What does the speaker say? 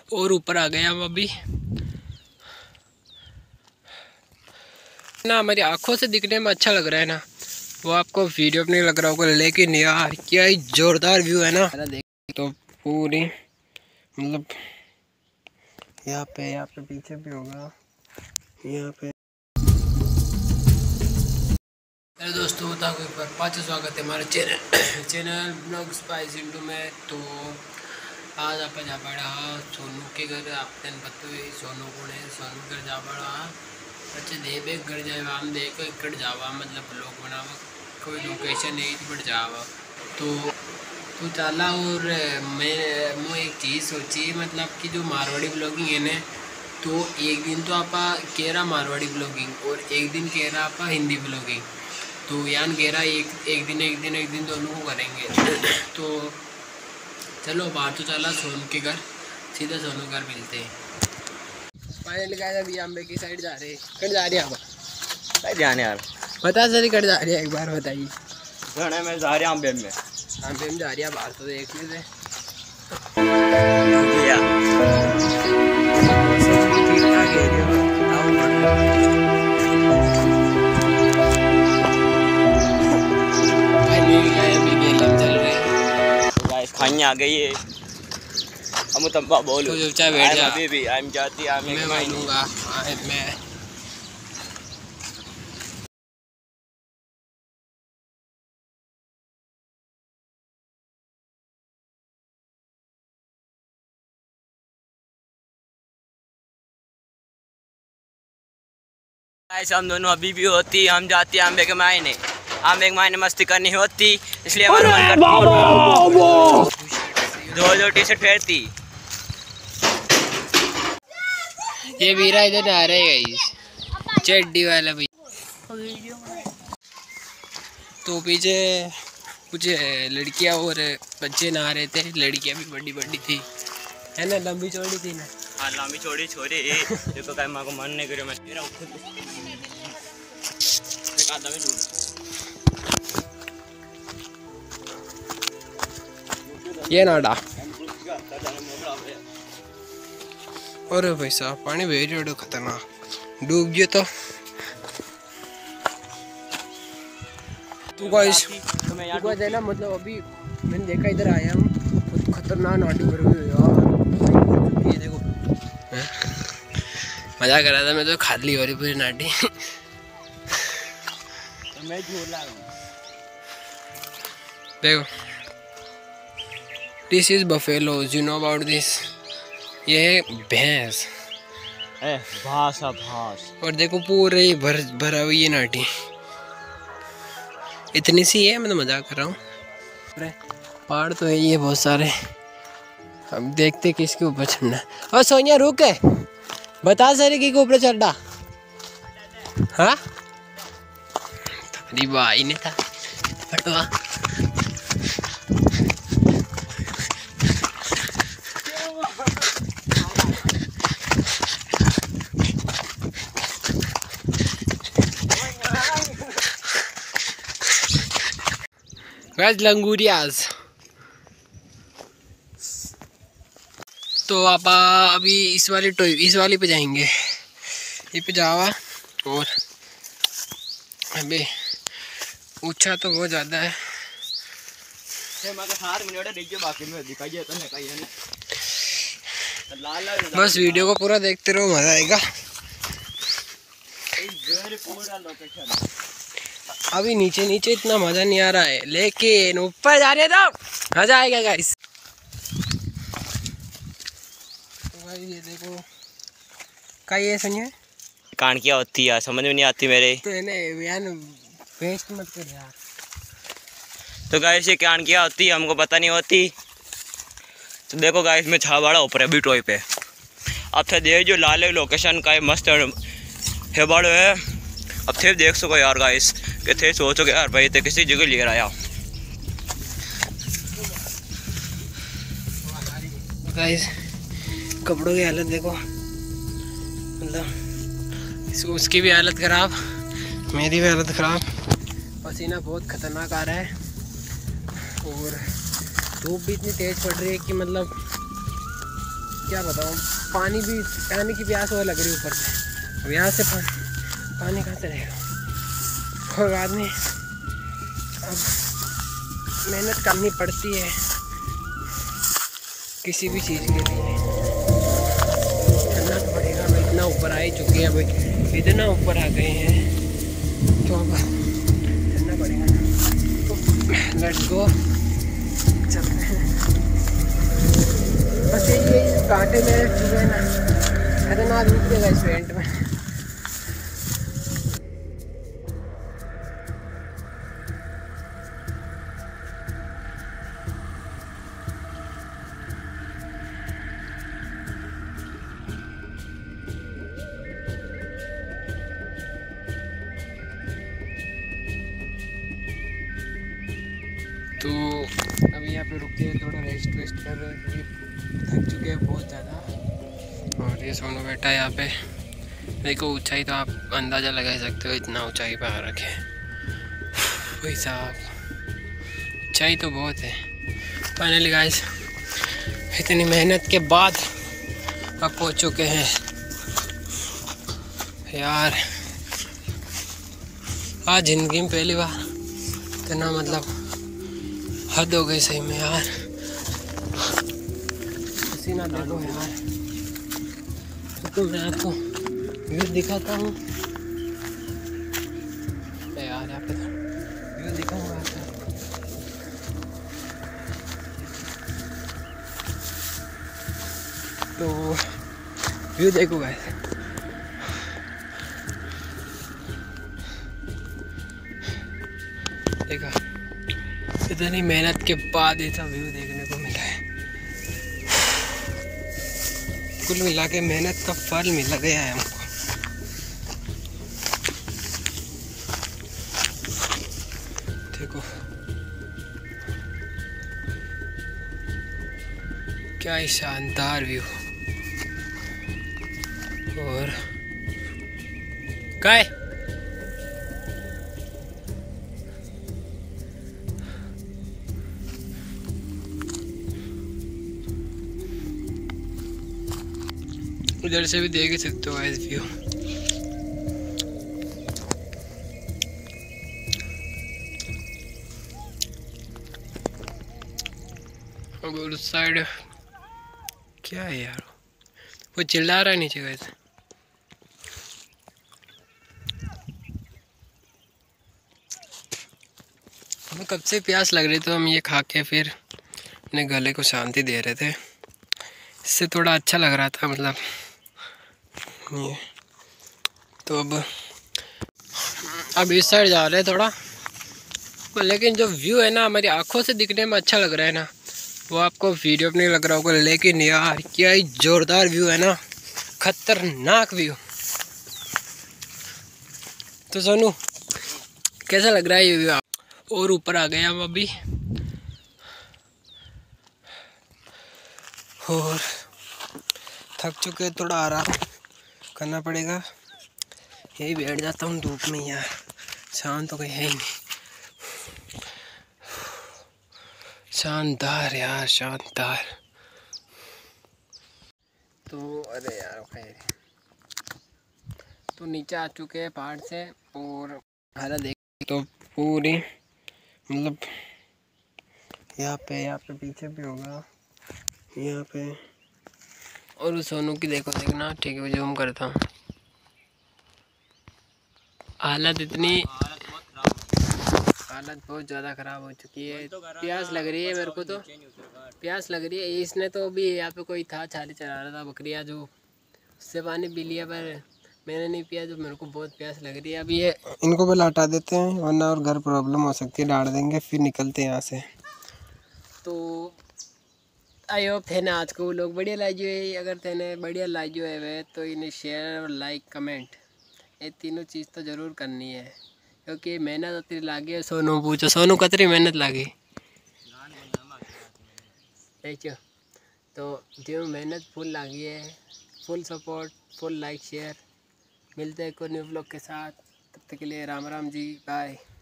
और ऊपर आ गए हम अभी ना। हमारी आंखों से दिखने में अच्छा लग रहा है ना, वो आपको वीडियो में नहीं लग रहा होगा, लेकिन यार क्या ही जोरदार व्यू है ना। देख तो पूरी मतलब यहाँ पे पीछे भी होगा यहाँ पे। हेलो दोस्तों, बता कोई पर पाँच स्वागत है हमारे चैनल ब्लॉग स्पाइस इंडू में। तो आज आप जा पड़ा सोनू के घर। आपने बताओ सोनू कौन है? सोनू घर जा पड़ा अच्छा दे बे घर जाए हम देखो इकड़ जावा मतलब ब्लॉग बनावा कोई लोकेशन नहीं बट जावा तो चला। और मैं एक चीज़ सोची मतलब कि जो मारवाड़ी ब्लॉगिंग है ना, तो एक दिन तो आप कह रहा मारवाड़ी ब्लॉगिंग और एक दिन कह रहा आप हिंदी ब्लॉगिंग। तो यान कह रहा एक दिन दोनों को करेंगे। तो चलो बाहर तो चला सोनू के घर, सीधा सोनू घर मिलते हैं। फाइनली गाइस अभी अम्बे की साइड जा रहे हैं। कट जा रहे हैं जाने यार पता चली कट जा रही है, एक बार बताइए। घने में जा रहे अम्बे में जा रही है बाहर तो देख लेते। खाने आ गई है हम तब्बा बोलो तो चाहे बैठ जा बेबी आई एम जाती मैं मानूंगा मैं हम दोनों अभी भी होती हम जाती अम्बे के मायने। अम्बे के मायने मस्ती करनी होती इसलिए हमारा मन करती दो टी शर्ट फेरती। ये वीरा इधर आ रहे गाइस चड्डी वाला भाई। तो पीछे कुछ लड़कियां और बच्चे नहा रहे थे। लड़कियां भी बड़ी बड़ी थी है ना, लंबी चौड़ी थी ना। हाँ लंबी चौड़ी छोरी देखो काय मां को मन नहीं करो मैं तेरा खुद एक आधा में ये नाडा और भाई साहब पानी वेरी खतरनाक डूब गया तो गाइस है ना मतलब अभी मैंने देखा इधर आया हूँ बहुत खतरनाक नाटी भर गई यार। ये देखो मजा कर रहा था मैं तो खाली हो रही पूरी नाटी। मैं झूला देखो this is buffalo you know about this. ये है भैंस भास और देखो पूरे भरा हुई है नाटी। इतनी सी है, मैं तो मजाक कर रहा हूँ। पहाड़ तो है ये बहुत सारे। हम देखते किसके ऊपर चढ़ना है। और सोनिया रुक है बता सर कि ऊपर चढ़ना। हाँ अरे भाई ने था फटवा लंगूरियाज। तो आप अभी इस वाली पे जाएंगे। ये पे जावा और अबे ऊंचा तो बहुत ज़्यादा है। बस वीडियो को पूरा देखते रहो मजा आएगा। अभी नीचे इतना मजा नहीं आ रहा है, लेकिन ऊपर जा रहे तो मजा आएगा गाइस। तो भाई ये देखो का ये सुनिए कान क्या होती है समझ में नहीं आती मेरे। तो यार वेस्ट मत कर यार। तो गाइस ये कान क्या होती है हमको पता नहीं होती। तो देखो गाइस में छावाड़ा ऊपर है टॉय पे। अब थे देख जो लाल लोकेशन का मस्त है बड़ो है। अब थे देख सको यार गाइस कि थे सोचो कि यार भाई थे किसी जगह लेकर आया। गाइस कपड़ों की हालत देखो, मतलब उसकी भी हालत ख़राब, मेरी भी हालत ख़राब। पसीना बहुत ख़तरनाक आ रहा है और धूप भी इतनी तेज़ पड़ रही है कि मतलब क्या बताऊँ, पानी की प्यास और लग रही है ऊपर से। अब यहाँ से पानी कहाँ से रहेगा। कोई बात नहीं, अब मेहनत करनी पड़ती है किसी भी चीज़ के लिए, करना तो पड़ेगा। अब इतना ऊपर आ ही चुके हैं, अब इतना ऊपर आ गए हैं तो अब करना पड़ेगा। तो लेट्स गो, चलते हैं। बस ये कांटे में जो है ना, खतरनाक निकलेगा इस पेंट में। तो अभी यहाँ पे रुक के थोड़ा रेस्ट कर रहे हैं क्योंकि थक चुके हैं बहुत ज़्यादा। और ये सोनू बैठा है यहाँ पे। देखो ऊंचाई तो आप अंदाज़ा लगा सकते हो, इतना ऊंचाई पे आ रखे भाई साहब, ऊंचाई तो बहुत है। फाइनली गाइस, इतनी मेहनत के बाद अब पहुँच चुके हैं यार। आज ज़िंदगी में पहली बार इतना, मतलब हद हो गई सही में यार। पसीना देखो यार, तो मैं आपको व्यू दिखाता हूँ यार। यहाँ पे तो व्यू दिखाऊंगा आपको। तो व्यू देखो गाइस, देखा, इतनी मेहनत के बाद ऐसा व्यू देखने को मिला है। कुल मिला के मेहनत का फल मिल गया है हमको। देखो क्या ही शानदार व्यू। और काय उधर से भी देख ही सकते हो इस व्यू। अब उस साइड क्या है यार, वो चिल्ला रहा है नीचे गए थे। हमें कब से प्यास लग रही, तो हम ये खा के फिर अपने गले को शांति दे रहे थे। इससे थोड़ा अच्छा लग रहा था, मतलब ये। तो अब इस साइड जा रहे हैं थोड़ा, लेकिन जो व्यू है ना हमारी आंखों से दिखने में अच्छा लग रहा है ना, वो आपको वीडियो में नहीं लग रहा होगा। लेकिन यार क्या ही जोरदार व्यू है ना, खतरनाक व्यू। तो सोनू कैसा लग रहा है ये व्यू? और ऊपर आ गए हम अभी, और थक चुके, थोड़ा आराम करना पड़ेगा। यही बैठ जाता हूँ धूप में यार, शांत तो कहीं है ही नहीं। शानदार यार, शानदार। तो अरे यार खैर, तो नीचे आ चुके हैं पहाड़ से, और हालत देख तो पूरी, मतलब यहाँ पे पीछे भी होगा, यहाँ पे। और उस सोनू की देखना, ठीक है जूम करता हूँ। हालत बहुत ज़्यादा ख़राब हो चुकी है। प्यास लग रही है मेरे को, तो प्यास लग रही है। इसने तो भी यहाँ पे कोई था, छाली चला रहा था बकरियाँ, जो उससे पानी पी लिया, पर मैंने नहीं पिया। जो मेरे को बहुत प्यास लग रही है। अभी ये इनको भी लौटा देते हैं, वरना और घर प्रॉब्लम हो सकती है। डाल देंगे फिर निकलते हैं यहाँ से। तो आई होप थे आज को लोग बढ़िया लाइजो है। अगर तेने बढ़िया लाइजो है वे, तो इन्हें शेयर और लाइक कमेंट, ये तीनों चीज़ तो ज़रूर करनी है, क्योंकि मेहनत उतनी लागी है। सोनू पूछो, सोनू कतरी मेहनत लागी देखो। तो जो मेहनत फुल लागी है, full support, full like share. मिलते हैं कोई न्यू ब्लॉग के साथ, तब तक के लिए राम राम जी, बाय।